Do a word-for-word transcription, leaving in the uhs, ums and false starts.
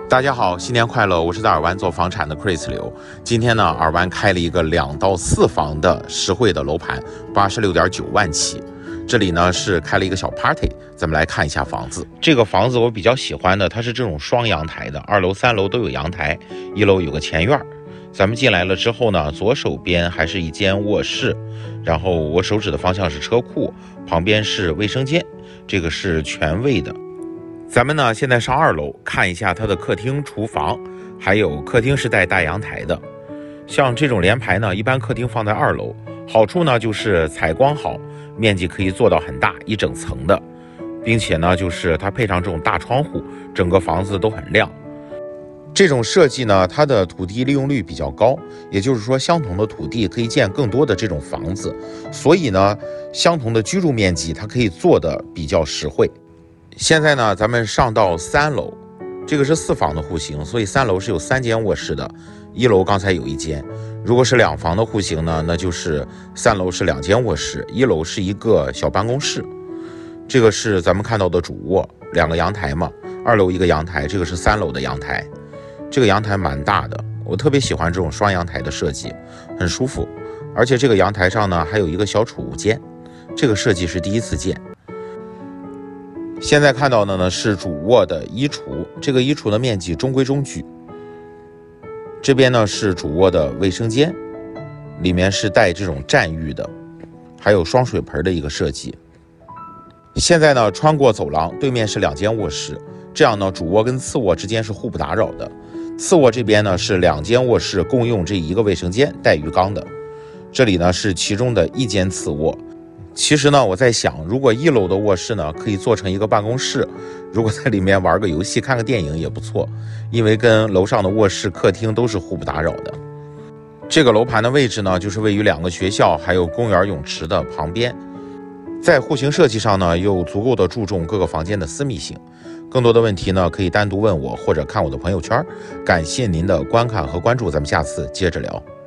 大家好，新年快乐！我是在尔湾做房产的 Chris 刘。今天呢，尔湾开了一个两到四房的实惠的楼盘，八十六点九万起。这里呢是开了一个小 party， 咱们来看一下房子。这个房子我比较喜欢的，它是这种双阳台的，二楼、三楼都有阳台，一楼有个前院。咱们进来了之后呢，左手边还是一间卧室，然后我手指的方向是车库，旁边是卫生间，这个是全卫的。咱们呢现在上二楼看一下它的客厅、厨房，还有客厅是带大阳台的。像这种联排呢，一般客厅放在二楼，好处呢就是采光好，面积可以做到很大，一整层的，并且呢就是它配上这种大窗户，整个房子都很亮。这种设计呢，它的土地利用率比较高，也就是说相同的土地可以建更多的这种房子，所以呢相同的居住面积它可以做的比较实惠。现在呢，咱们上到三楼，这个是四房的户型，所以三楼是有三间卧室的，一楼刚才有一间。如果是两房的户型呢，那就是三楼是两间卧室，一楼是一个小办公室。这个是咱们看到的主卧，两个阳台嘛，二楼一个阳台，这个是三楼的阳台。这个阳台蛮大的，我特别喜欢这种双阳台的设计，很舒服。而且这个阳台上呢，还有一个小储物间，这个设计是第一次见。现在看到的呢是主卧的衣橱，这个衣橱的面积中规中矩。这边呢是主卧的卫生间，里面是带这种占浴的，还有双水盆的一个设计。现在呢穿过走廊，对面是两间卧室，这样呢主卧跟次卧之间是互不打扰的。次卧这边呢是两间卧室共用这一个卫生间，带浴缸的。这里呢是其中的一间次卧。其实呢，我在想，如果一楼的卧室呢，可以做成一个办公室，如果在里面玩个游戏、看个电影也不错，因为跟楼上的卧室、客厅都是互不打扰的。这个楼盘的位置呢，就是位于两个学校还有公园泳池的旁边，在户型设计上呢，又足够的注重各个房间的私密性。更多的问题呢，可以单独问我或者看我的朋友圈。感谢您的观看和关注，咱们下次接着聊。